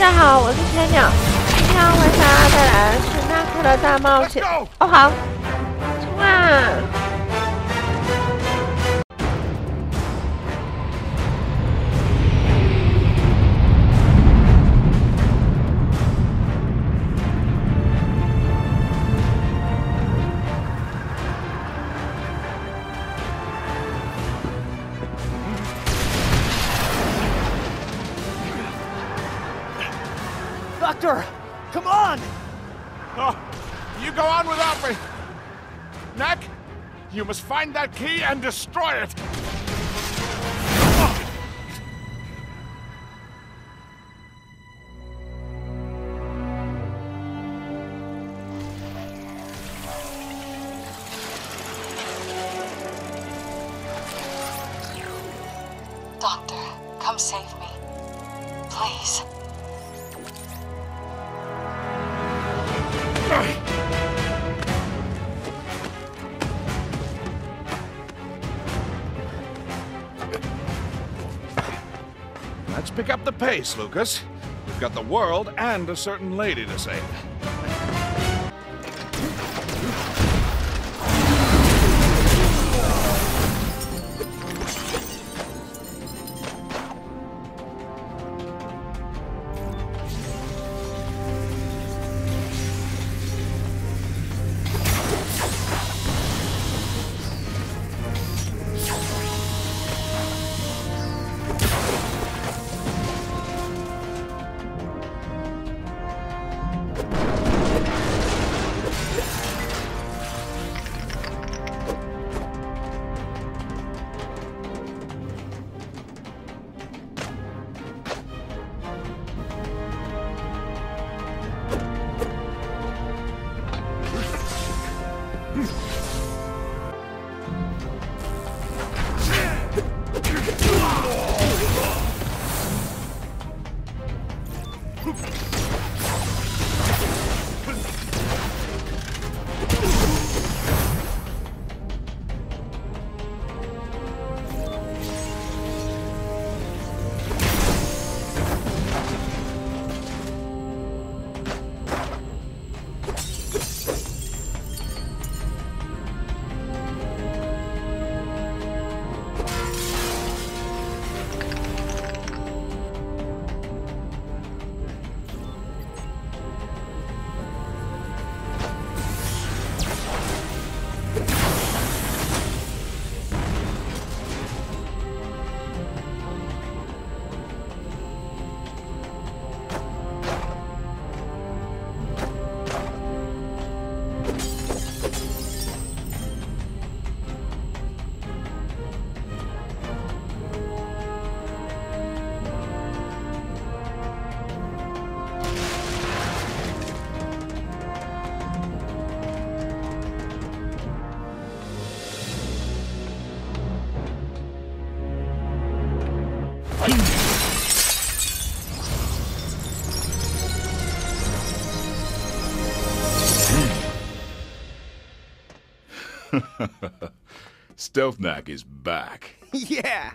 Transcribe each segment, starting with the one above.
家好，我是千鸟，今天要为大家带来的是纳克的大冒险。哦，好，冲啊！ Doctor, come on! No, you go on without me. Neck, you must find that key and destroy it. Doctor, come save me. Please. Let's pick up the pace, Lucas. We've got the world and a certain lady to save. Stealthnack is back. Yeah!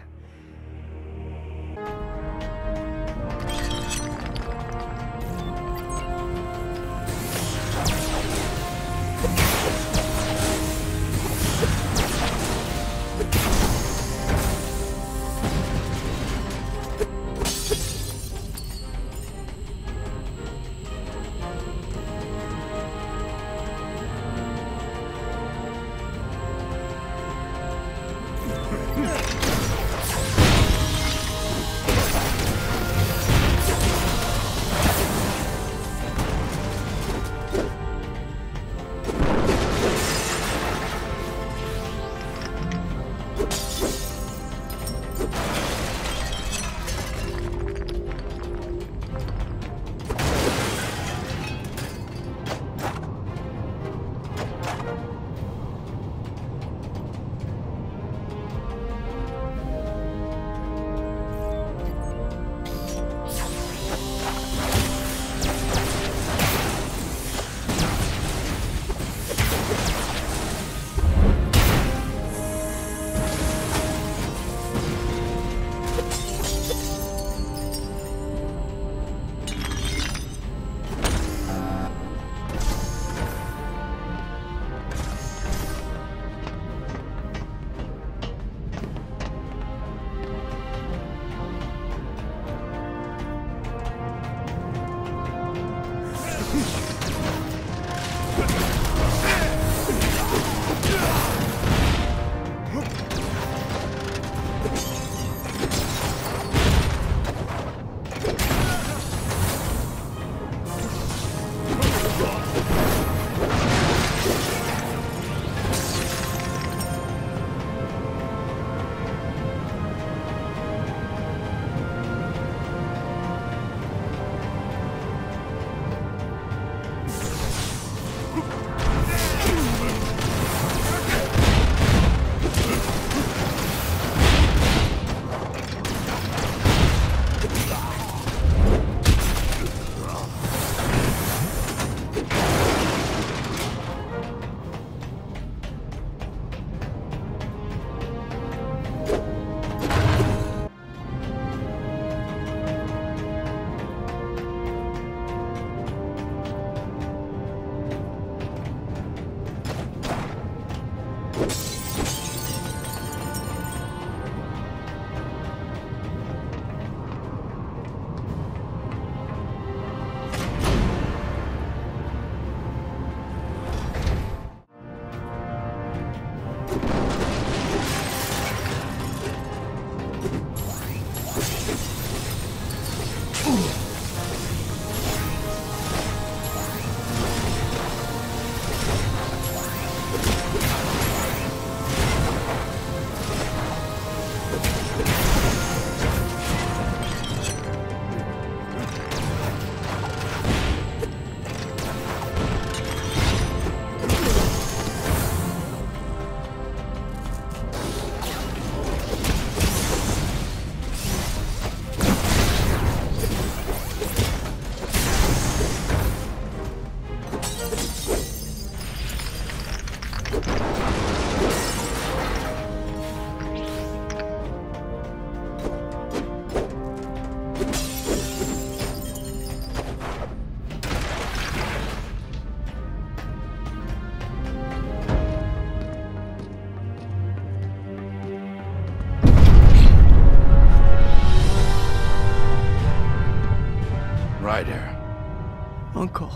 Ryder. Uncle.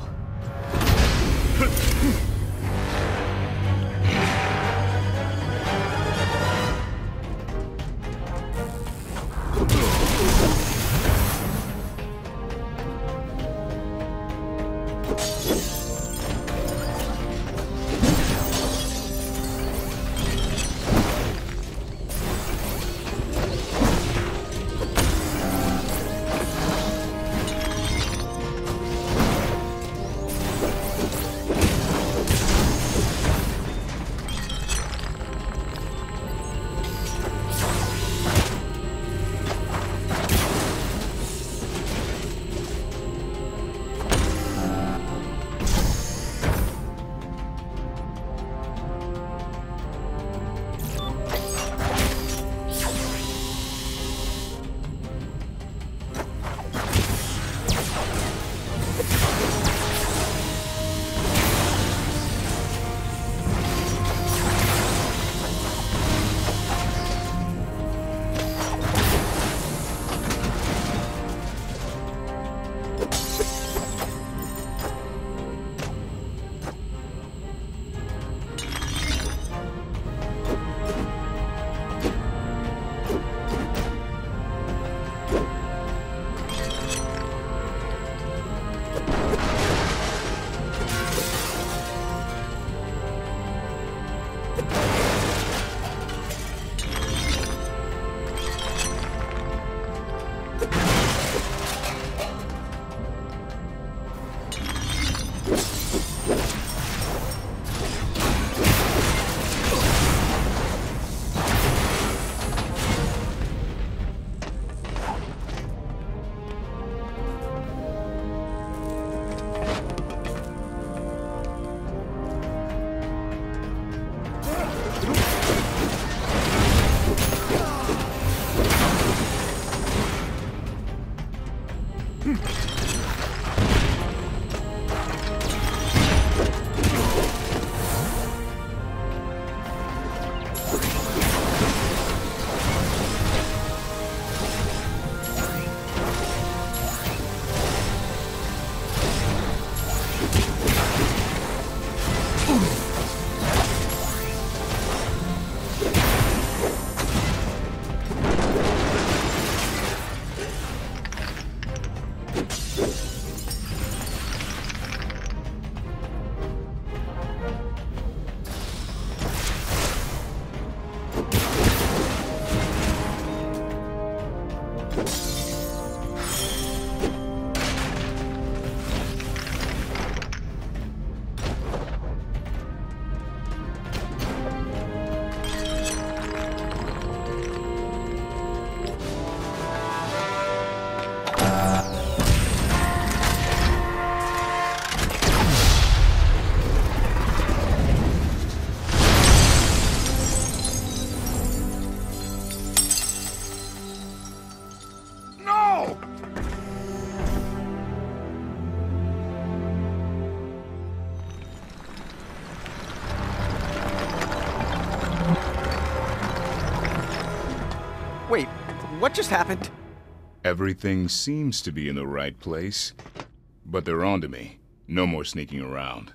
Wait, what just happened? Everything seems to be in the right place, but they're onto me. No more sneaking around.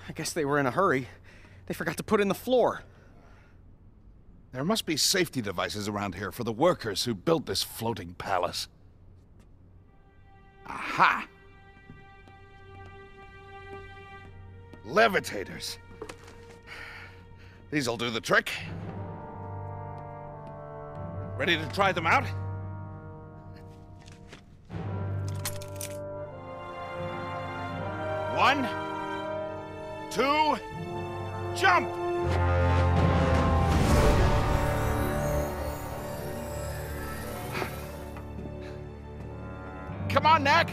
I guess they were in a hurry. They forgot to put in the floor. There must be safety devices around here for the workers who built this floating palace. Aha! Levitators. These'll do the trick. Ready to try them out? One, two, jump! Come on, Knack!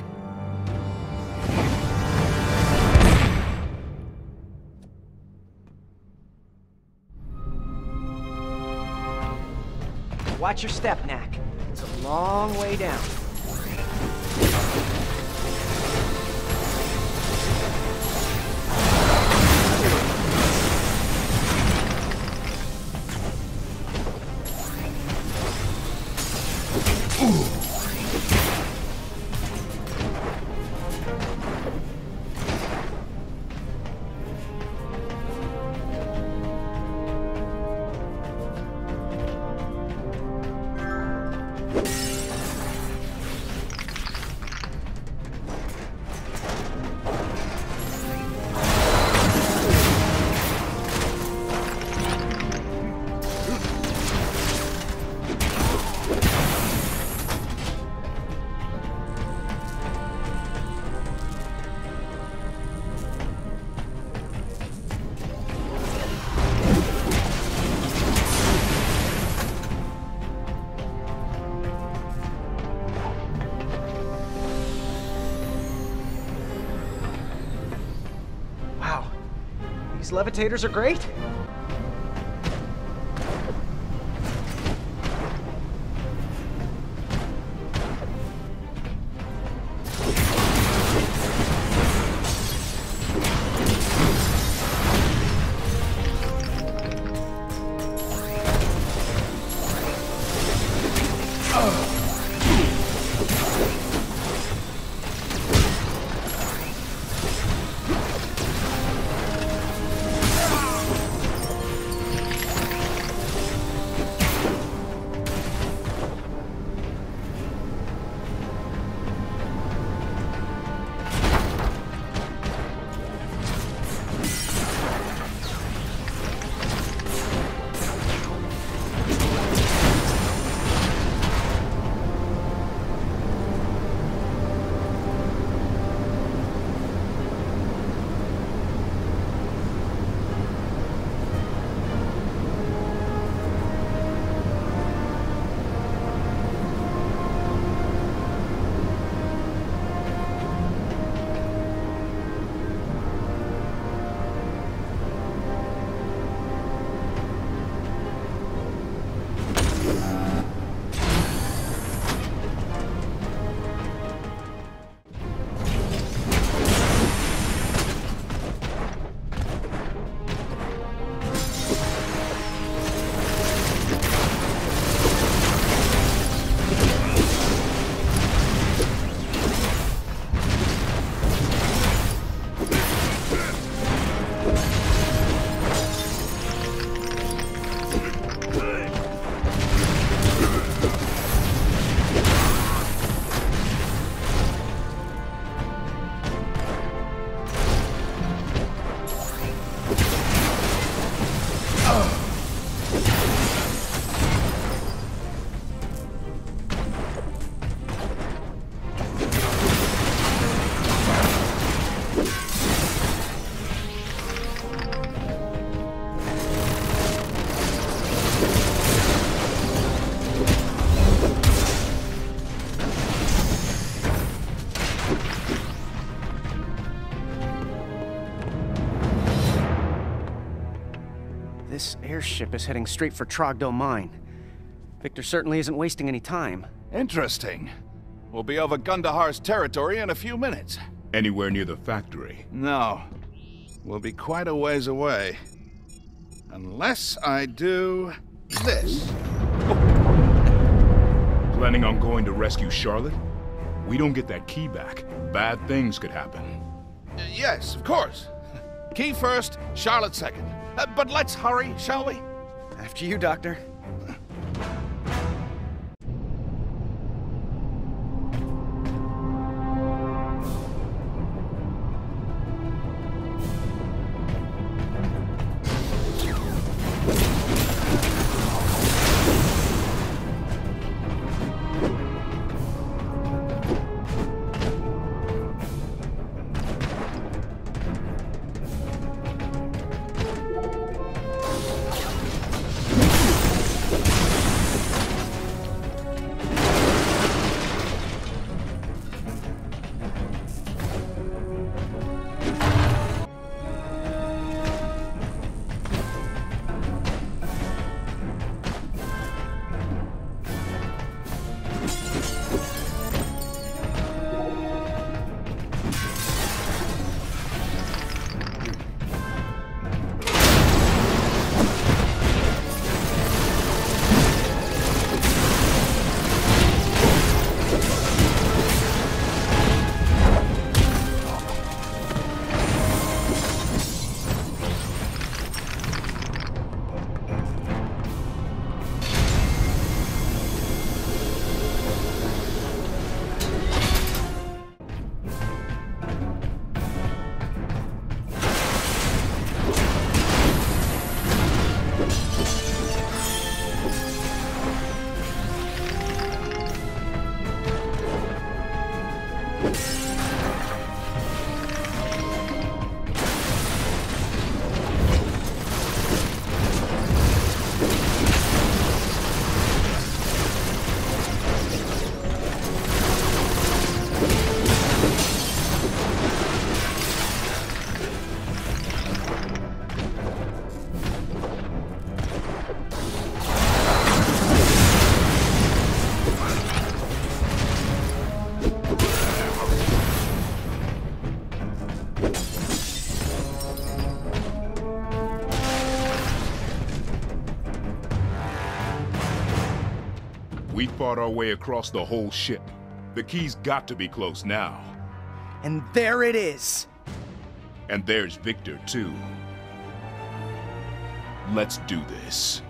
Watch your step, Knack. It's a long way down. Wow. These levitators are great. This airship is heading straight for Trogdor Mine. Victor certainly isn't wasting any time. Interesting. We'll be over Gundahar's territory in a few minutes. Anywhere near the factory? No. We'll be quite a ways away. Unless I do this. Planning on going to rescue Charlotte? We don't get that key back. Bad things could happen. Yes, of course. Key first, Charlotte second. But let's hurry, shall we? After you, Doctor. We fought our way across the whole ship. The key's got to be close now. And there it is. And there's Victor, too. Let's do this.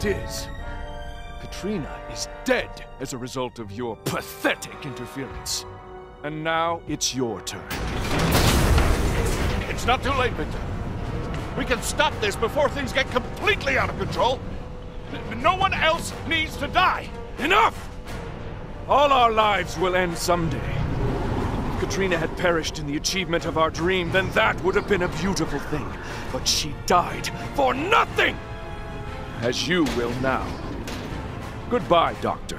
it is. Katrina is dead as a result of your pathetic interference. And now it's your turn. It's not too late, Victor. We can stop this before things get completely out of control. No one else needs to die. Enough! All our lives will end someday. If Katrina had perished in the achievement of our dream, then that would have been a beautiful thing. But she died for nothing! As you will now. Goodbye, Doctor.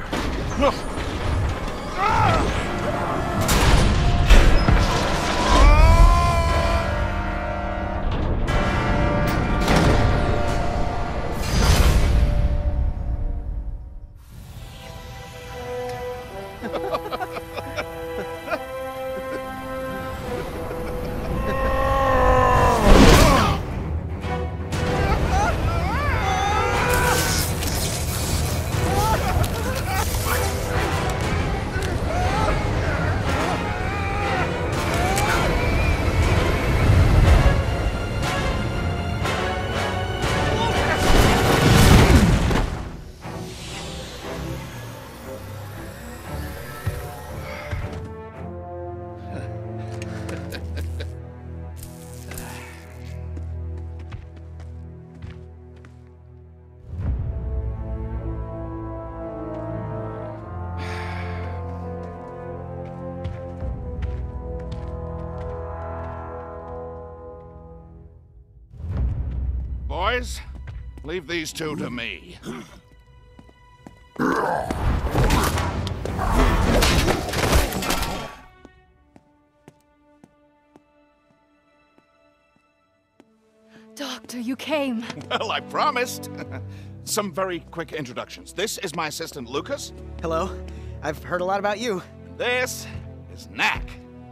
Boys, leave these two to me. Doctor, you came. Well, I promised. Some very quick introductions. This is my assistant, Lucas. Hello. I've heard a lot about you. This is Knack.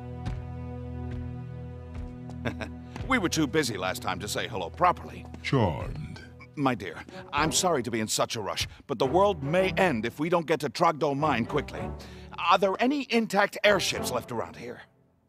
We were too busy last time to say hello properly. Charmed. My dear, I'm sorry to be in such a rush, but the world may end if we don't get to Trogdor Mine quickly. Are there any intact airships left around here?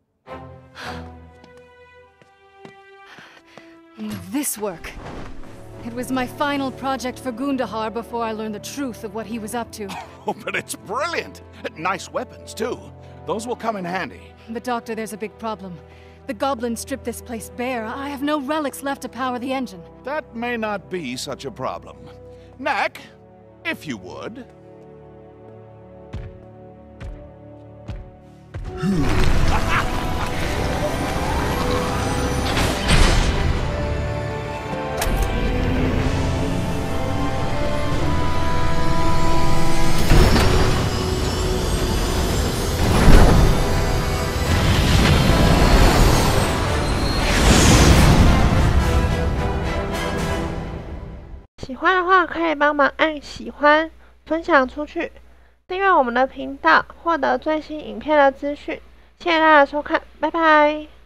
Will this work? It was my final project for Gundahar before I learned the truth of what he was up to. Oh, but it's brilliant! Nice weapons, too. Those will come in handy. But Doctor, there's a big problem. The goblins stripped this place bare. I have no relics left to power the engine. That may not be such a problem. Knack, if you would. 喜欢的话可以帮忙按喜欢、分享出去、订阅我们的频道，获得最新影片的资讯。谢谢大家收看，拜拜。